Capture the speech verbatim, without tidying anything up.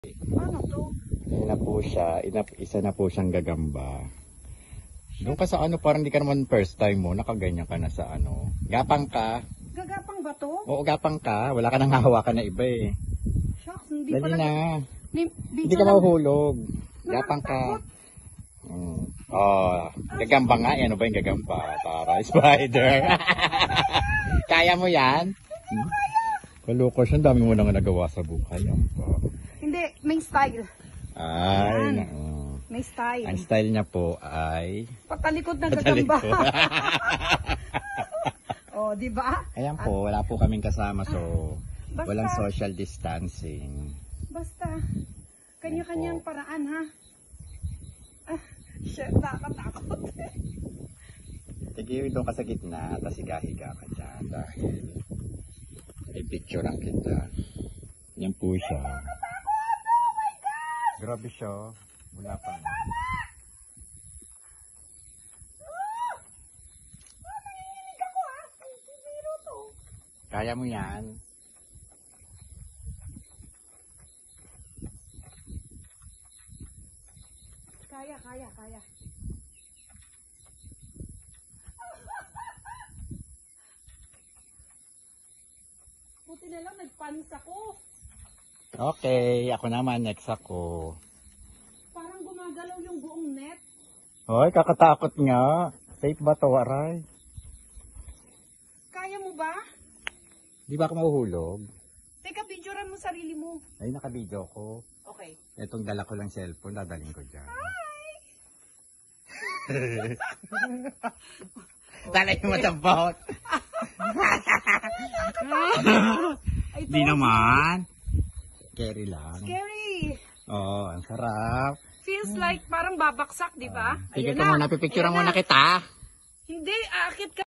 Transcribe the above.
Paano to? Yan na po siya. Ina, isa na po siyang gagamba. Doon ka sa ano, parang di ka naman first time mo. Nakaganyan ka na sa ano. Gapang ka. Gagapang ba to? Oo, gapang ka. Wala ka nang hahawakan na iba eh. Shucks, hindi Dali pala. na. Ni, Hindi ka mahuhulog. Gapang ka. Hmm. Oh, gagamba nga. Ano ba yung gagamba? Para spider. Kaya mo yan? Hmm? Kaloko siya. Ang dami mo nang nagawa sa buhay. Yan po. Hindi, may style. Ay, Yan. na, oh. May style. Ang style niya po ay... Patalikod na gagamba. Patalikod. Oh, di ba? Ayan po, wala po kaming kasama so Basta- walang social distancing. Basta, kanya-kanyang Opo. paraan, ha? Ah, shit, nakatakot. Sige, doon ka sa gitna, tapos higa-higa ka dyan dahil may picture ang kita. Yan po siya. Grabe siya. Wala pa. Kaya mo yan. Kaya, kaya, kaya. Buti na lang, nagpanis ako. Okay, ako naman, next ako. Parang gumagalaw yung buong net. Hoy, kakatakot nga. Safe ba to, aray? Kaya mo ba? Di ba ako mahuhulog? Teka, videoran mo sarili mo. Ay, naka-video ko. Okay. Itong dala ko lang cellphone, dadaling ko dyan. Talay mo sa boat. Di naman. Scary lang. Scary. Oo, ang sarap. Feels like parang babaksak, di ba? Sige Ayan ka na. muna, pipicturean Ayan muna kita. Hindi, aakit ka.